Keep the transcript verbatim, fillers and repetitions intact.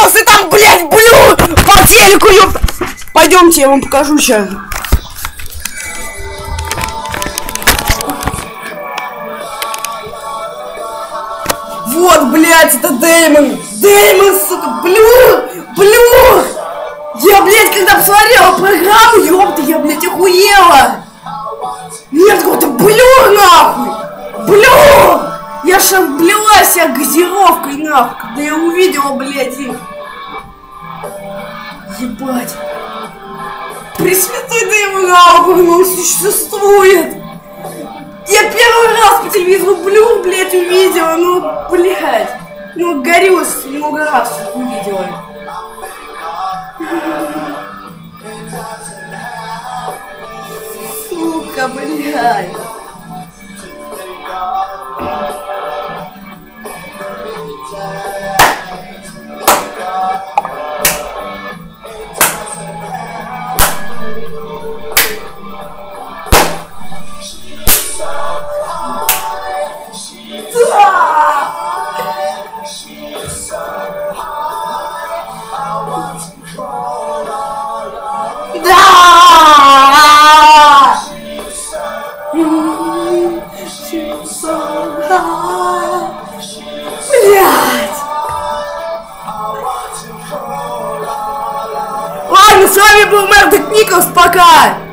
Николс, и там, блядь, Блю по телеку, ёп... Пойдемте, я вам покажу сейчас. Вот, блядь, это Дэймон. Дэймон, сука, Блю, Блю. Я, блядь, когда посмотрела программу, ёпта, я, блядь, охуела. Нет, какой-то Блю, нахуй. Блю. Я ж облила себя газировкой, нахуй, когда я увидела, блядь, их. Ебать. Пресвятой Дэймон, нахуй, он существует. Я первый раз по телевизору Блю, блядь, увидела, ну, блядь. Ну, горюсь, много раз увидела. Сука, блядь. Ладно, с вами был Мэрдок Николс, пока!